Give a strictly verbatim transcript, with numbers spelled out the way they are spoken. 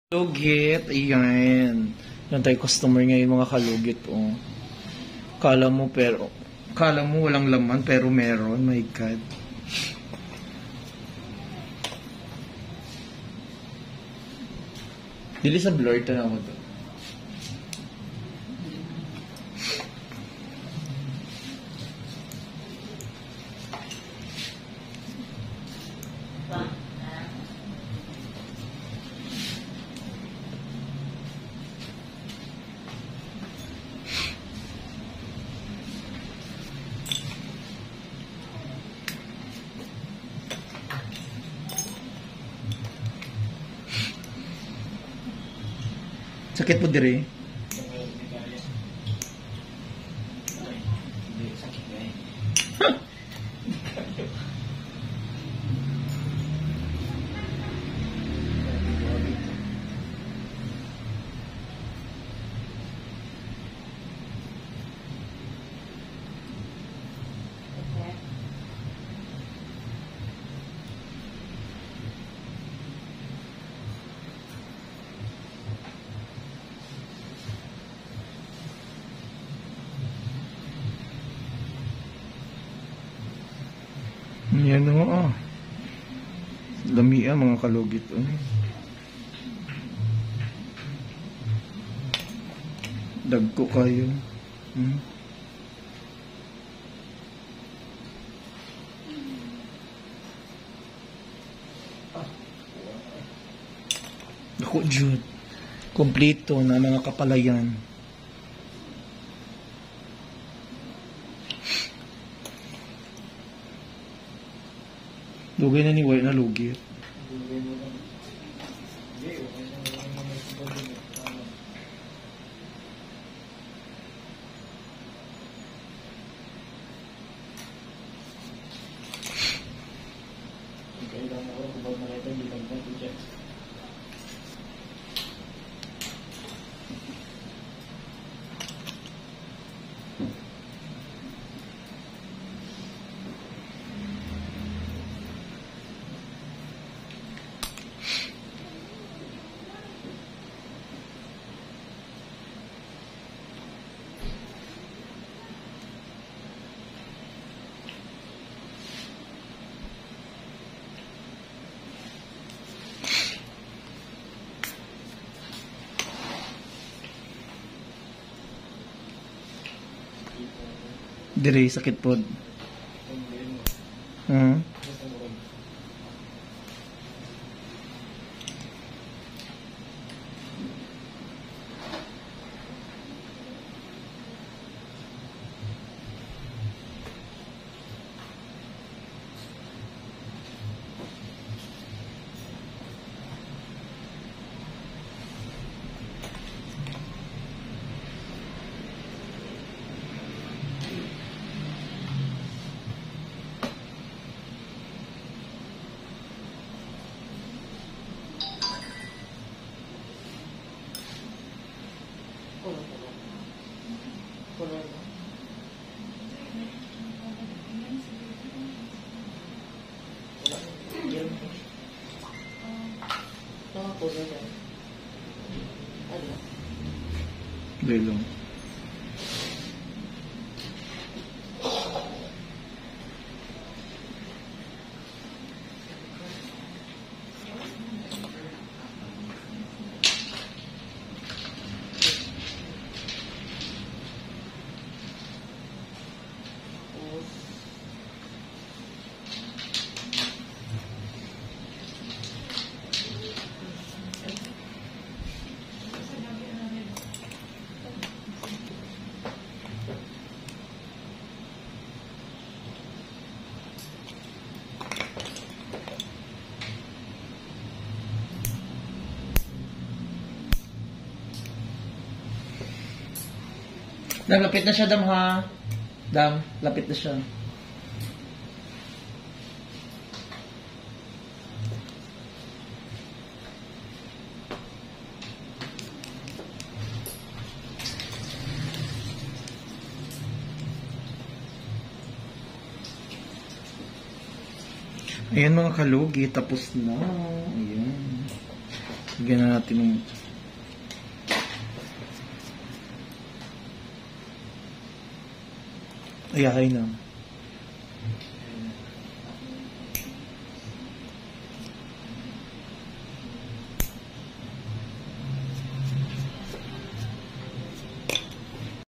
Kalugit, ayan. Yan tayo customer ngayon mga kalugit, oh. Kala mo pero, kala mo walang laman pero meron, my God. Dili sa blur, tanaw mo to. Sakit po dire. Yan o, ah. Lamia mga kalugit. Oh. Dagko kayo. Hmm? Dako jud. Kompleto na mga kapalayan. Lugay na ni White na lugit. Dire sakit pod. Hmm. Belong. Dam, lapit na siya, Dam, ha? Dam, lapit na siya. Ayan mga kalugi, tapos na. Ayan. Lagyan na natin ng ayahay na.